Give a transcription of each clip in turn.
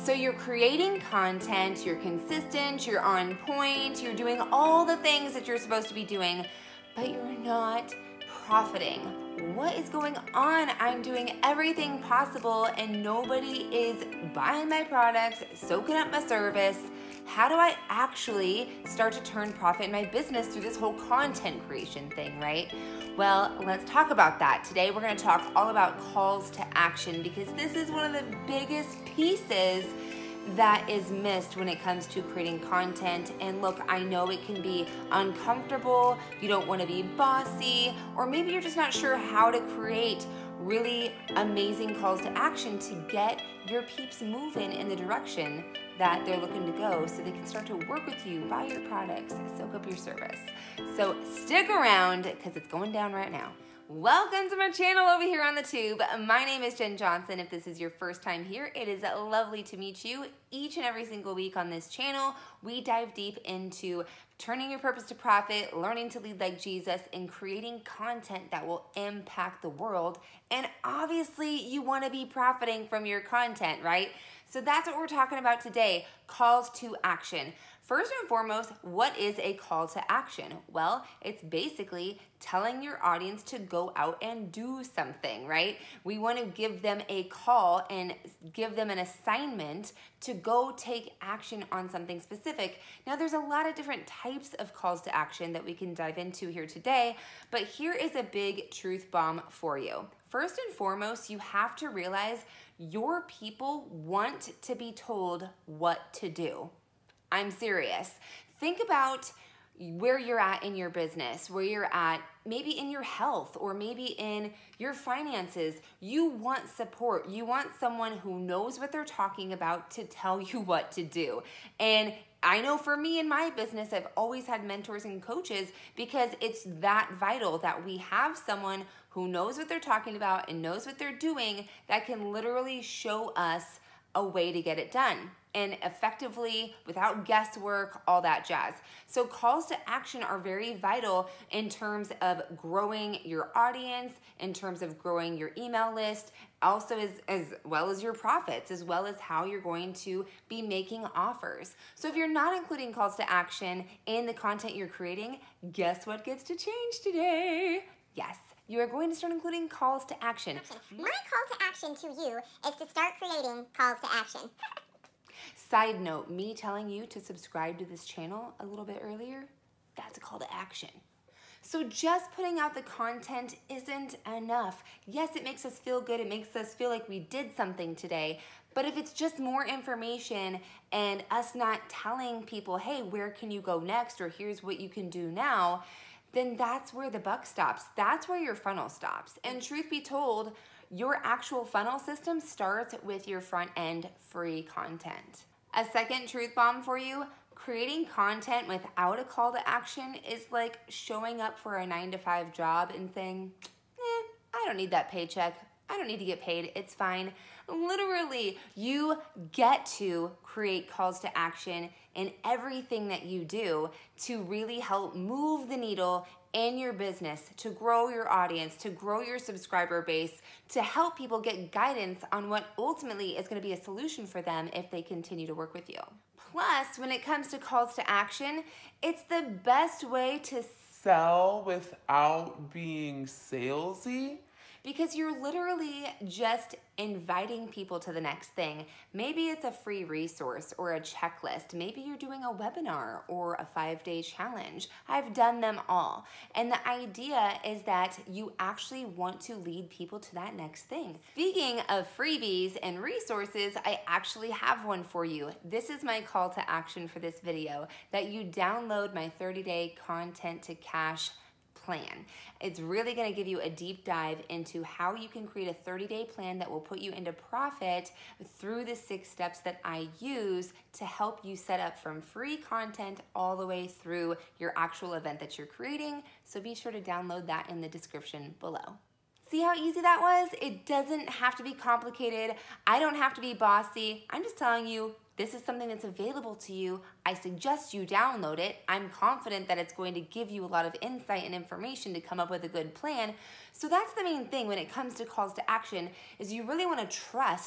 So you're creating content, you're consistent, you're on point, you're doing all the things that you're supposed to be doing, but you're not profiting. What is going on? I'm doing everything possible and nobody is buying my products, soaking up my service. How do I actually start to turn profit in my business through this whole content creation thing, right? Well, let's talk about that. Today we're going to talk all about calls to action because this is one of the biggest pieces that is missed when it comes to creating content. And look, I know it can be uncomfortable, you don't want to be bossy, or maybe you're just not sure how to create really amazing calls to action to get your peeps moving in the direction that they're looking to go so they can start to work with you, buy your products, soak up your service. So stick around because it's going down right now. Welcome to my channel over here on the tube. My name is Jen Johnson. If this is your first time here, it is lovely to meet you. Each and every single week on this channel, we dive deep into turning your purpose to profit, learning to lead like Jesus, and creating content that will impact the world. And obviously, you want to be profiting from your content, right? So that's what we're talking about today, calls to action. First and foremost, what is a call to action? Well, it's basically telling your audience to go out and do something, right? We want to give them a call and give them an assignment to go take action on something specific. Now, there's a lot of different types of calls to action that we can dive into here today, but here is a big truth bomb for you. First and foremost, you have to realize your people want to be told what to do. I'm serious. Think about where you're at in your business, where you're at maybe in your health or maybe in your finances. You want support. You want someone who knows what they're talking about to tell you what to do. And I know for me in my business, I've always had mentors and coaches because it's that vital that we have someone who knows what they're talking about and knows what they're doing that can literally show us a way to get it done and effectively without guesswork, all that jazz. So calls to action are very vital in terms of growing your audience, in terms of growing your email list, also as well as your profits, as well as how you're going to be making offers. So if you're not including calls to action in the content you're creating, guess what gets to change today? Yes. You are going to start including calls to action. My call to action to you is to start creating calls to action. Side note, me telling you to subscribe to this channel a little bit earlier, that's a call to action. So just putting out the content isn't enough. Yes, it makes us feel good. It makes us feel like we did something today. But if it's just more information and us not telling people, hey, where can you go next? Or here's what you can do now, then that's where the buck stops. That's where your funnel stops. And truth be told, your actual funnel system starts with your front end free content. A second truth bomb for you, creating content without a call to action is like showing up for a 9-to-5 job and saying, I don't need that paycheck. I don't need to get paid. It's fine. Literally, you get to create calls to action in everything that you do to really help move the needle in your business, to grow your audience, to grow your subscriber base, to help people get guidance on what ultimately is going to be a solution for them if they continue to work with you. Plus, when it comes to calls to action, it's the best way to sell without being salesy. Because you're literally just inviting people to the next thing. Maybe it's a free resource or a checklist. Maybe you're doing a webinar or a 5-day challenge. I've done them all. And the idea is that you actually want to lead people to that next thing. Speaking of freebies and resources, I actually have one for you. This is my call to action for this video, that you download my 30-day content to cash plan. It's really going to give you a deep dive into how you can create a 30-day plan that will put you into profit through the 6 steps that I use to help you set up from free content all the way through your actual event that you're creating. So be sure to download that in the description below. See how easy that was? It doesn't have to be complicated. I don't have to be bossy. I'm just telling you, this is something that's available to you. I suggest you download it. I'm confident that it's going to give you a lot of insight and information to come up with a good plan. So that's the main thing when it comes to calls to action, is you really want to trust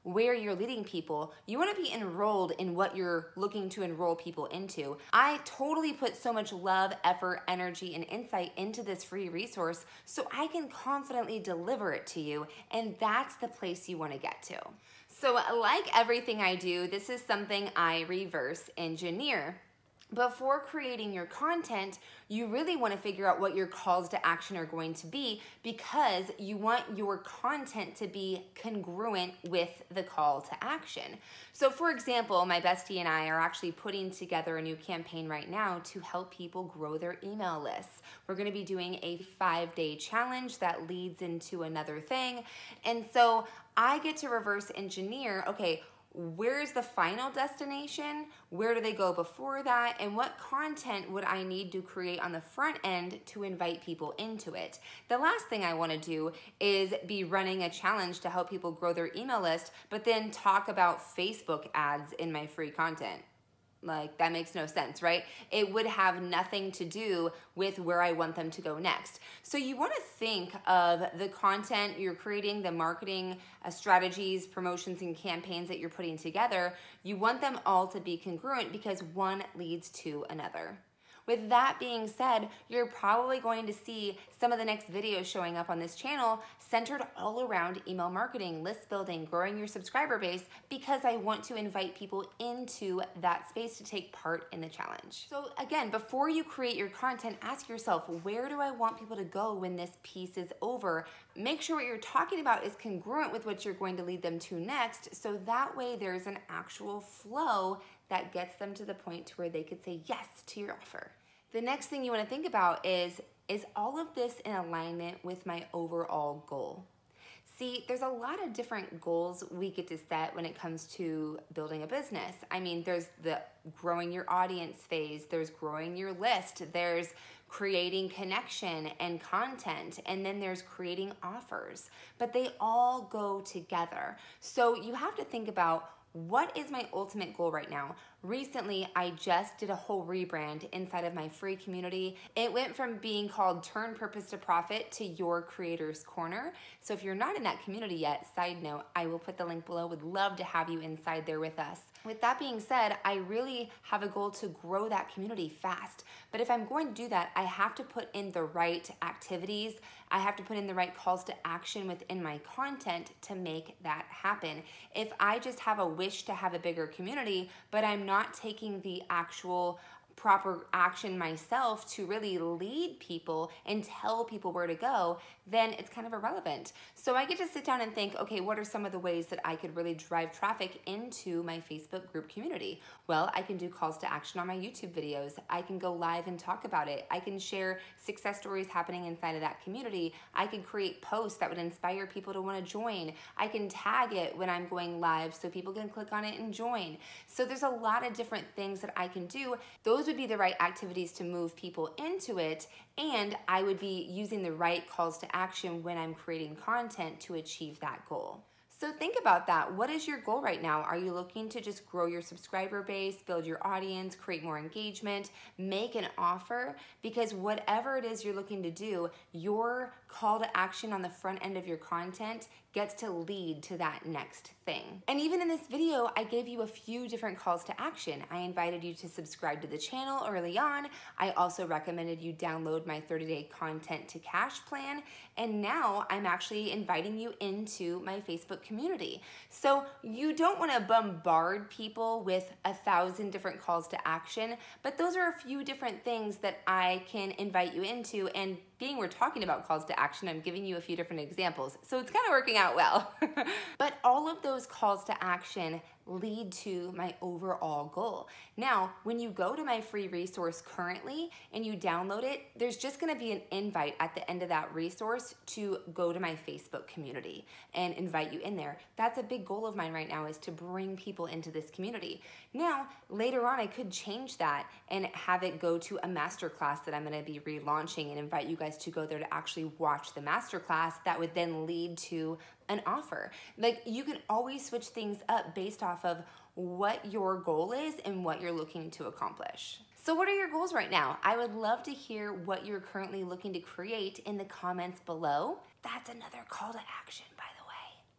where you're leading people. You want to be enrolled in what you're looking to enroll people into. I totally put so much love, effort, energy, and insight into this free resource so I can confidently deliver it to you, and that's the place you want to get to. So like everything I do, this is something I reverse engineer. Before creating your content, you really want to figure out what your calls to action are going to be, because you want your content to be congruent with the call to action. So for example, my bestie and I are actually putting together a new campaign right now to help people grow their email lists. We're going to be doing a 5-day challenge that leads into another thing. And so I get to reverse engineer, okay, where's the final destination? Where do they go before that? And what content would I need to create on the front end to invite people into it? The last thing I want to do is be running a challenge to help people grow their email list, but then talk about Facebook ads in my free content. Like, that makes no sense, right? It would have nothing to do with where I want them to go next. So you want to think of the content you're creating, the marketing strategies, promotions, and campaigns that you're putting together. You want them all to be congruent because one leads to another. With that being said, you're probably going to see some of the next videos showing up on this channel centered all around email marketing, list building, growing your subscriber base, because I want to invite people into that space to take part in the challenge. So again, before you create your content, ask yourself, where do I want people to go when this piece is over? Make sure what you're talking about is congruent with what you're going to lead them to next, so that way there's an actual flow that gets them to the point to where they could say yes to your offer. The next thing you want to think about is all of this in alignment with my overall goal? See, there's a lot of different goals we get to set when it comes to building a business. I mean, there's the growing your audience phase, there's growing your list, there's creating connection and content, and then there's creating offers. But they all go together. So you have to think about, what is my ultimate goal right now? Recently, I just did a whole rebrand inside of my free community. It went from being called Turn Purpose to Profit to Your Creator's Corner. So if you're not in that community yet, side note, I will put the link below. Would love to have you inside there with us. With that being said, I really have a goal to grow that community fast. But if I'm going to do that, I have to put in the right activities. I have to put in the right calls to action within my content to make that happen. If I just have a wish to have a bigger community, but I'm not taking the actual proper action myself to really lead people and tell people where to go, then it's kind of irrelevant. So I get to sit down and think, okay, what are some of the ways that I could really drive traffic into my Facebook group community? Well, I can do calls to action on my YouTube videos. I can go live and talk about it. I can share success stories happening inside of that community. I can create posts that would inspire people to want to join. I can tag it when I'm going live so people can click on it and join. So there's a lot of different things that I can do. Those would be the right activities to move people into it, and I would be using the right calls to action when I'm creating content to achieve that goal. So think about that. What is your goal right now? Are you looking to just grow your subscriber base, build your audience, create more engagement, make an offer? Because whatever it is you're looking to do, your call to action on the front end of your content gets to lead to that next thing. And even in this video, I gave you a few different calls to action. I invited you to subscribe to the channel early on. I also recommended you download my 30-day content to cash plan. And now I'm actually inviting you into my Facebook community. So you don't want to bombard people with 1,000 different calls to action, but those are a few different things that I can invite you into. And being we're talking about calls to action, I'm giving you a few different examples. So it's kind of working out well. But all of those calls to action lead to my overall goal. Now, when you go to my free resource currently and you download it, there's just gonna be an invite at the end of that resource to go to my Facebook community and invite you in there. That's a big goal of mine right now, is to bring people into this community. Now, later on, I could change that and have it go to a masterclass that I'm gonna be relaunching and invite you guys to go there to actually watch the masterclass. That would then lead to an offer. Like, you can always switch things up based off of what your goal is and what you're looking to accomplish. So what are your goals right now? I would love to hear what you're currently looking to create in the comments below. That's another call to action, by the way.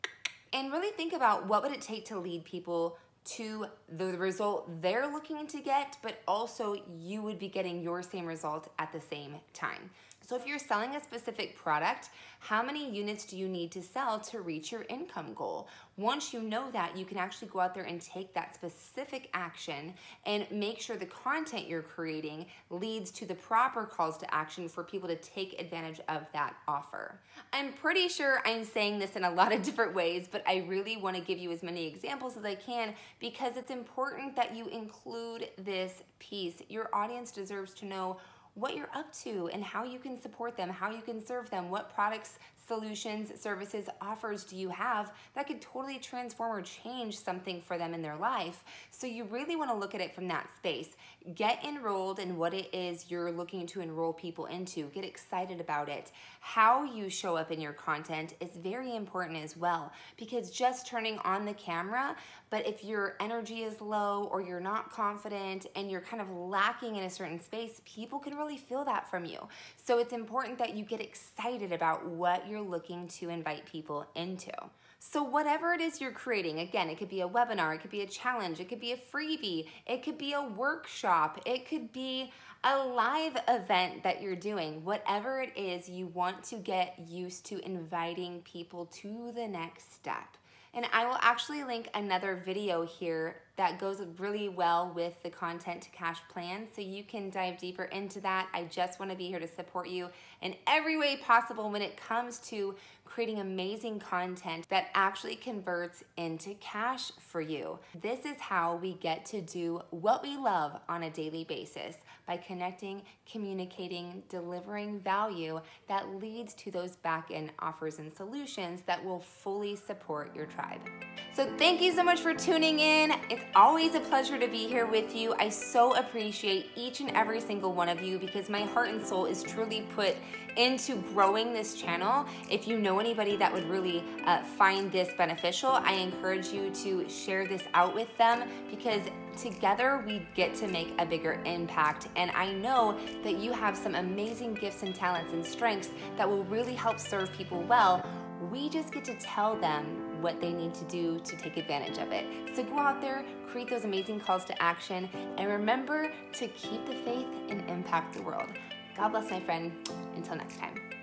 And really think about what would it take to lead people to the result they're looking to get, but also you would be getting your same result at the same time. So if you're selling a specific product, how many units do you need to sell to reach your income goal? Once you know that, you can actually go out there and take that specific action and make sure the content you're creating leads to the proper calls to action for people to take advantage of that offer. I'm pretty sure I'm saying this in a lot of different ways, but I really want to give you as many examples as I can because it's important that you include this piece. Your audience deserves to know what you're up to and how you can support them, how you can serve them, what products, solutions, services, offers do you have that could totally transform or change something for them in their life. So you really want to look at it from that space. Get enrolled in what it is you're looking to enroll people into. Get excited about it. How you show up in your content is very important as well, because just turning on the camera, but if your energy is low or you're not confident and you're kind of lacking in a certain space, people can really feel that from you. So it's important that you get excited about what you're looking to invite people into. So whatever it is you're creating, again, it could be a webinar, it could be a challenge, it could be a freebie, it could be a workshop, it could be a live event that you're doing. Whatever it is, you want to get used to inviting people to the next step. And I will actually link another video here that goes really well with the content to cash plan, so you can dive deeper into that. I just want to be here to support you in every way possible when it comes to creating amazing content that actually converts into cash for you. This is how we get to do what we love on a daily basis, by connecting, communicating, delivering value that leads to those back-end offers and solutions that will fully support your tribe. So thank you so much for tuning in. It's always a pleasure to be here with you. I so appreciate each and every single one of you because my heart and soul is truly put into growing this channel. If you know anybody that would really find this beneficial, I encourage you to share this out with them because together we get to make a bigger impact. And I know that you have some amazing gifts and talents and strengths that will really help serve people well. We just get to tell them what they need to do to take advantage of it. So go out there, create those amazing calls to action, and remember to keep the faith and impact the world. God bless, my friend. Until next time.